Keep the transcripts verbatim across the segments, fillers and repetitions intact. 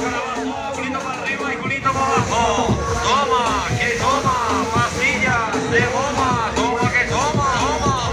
para abajo, culito para arriba y culito para abajo. Toma, que toma, pastillas de goma. Toma, que toma, toma.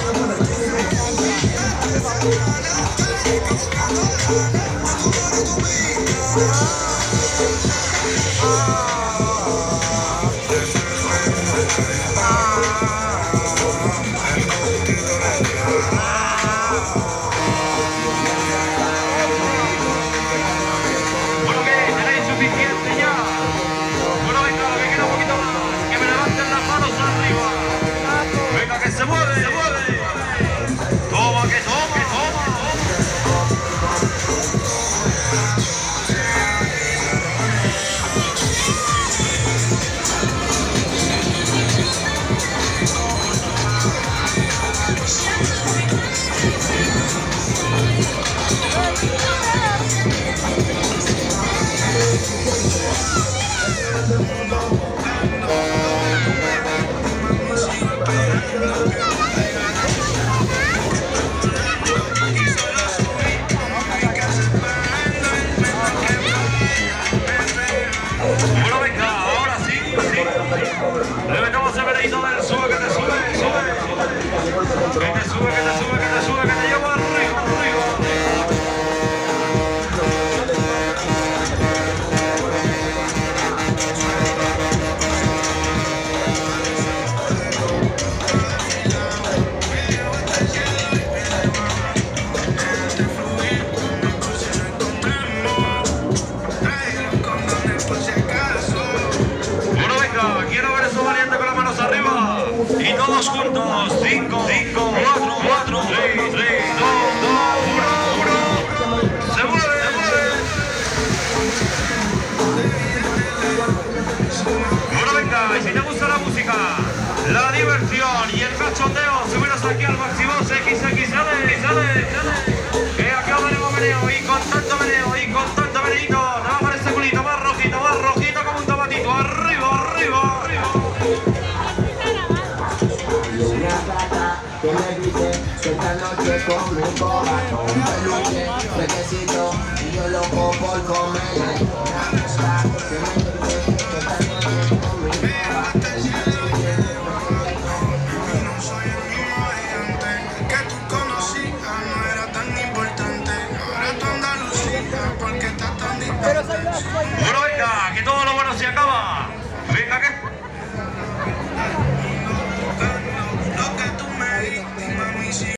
Y todos juntos, cinco, cinco, cuatro, cuatro, tres, tres, dos, dos, uno, uno. Se mueve, se mueve. Bueno, venga, y si te gusta la música, la diversión y el cachondeo, subiros aquí al máximo X X L, que acá venimos meneo, y con tanto meneo, y con tanto meneito, nada para este culito más rojito, más rojito como un tomatito, arriba, arriba, arriba. Que me dice que esta noche conmigo va con un peluche fresquecito y yo loco por comer. Que me dice que esta noche conmigo va con un peluche. No soy el mismo de antes que tú conocías, no era tan importante. Ahora tu Andalucía, ¿por qué estás tan distante? Bueno, venga, que todo lo bueno se acaba. Venga, que...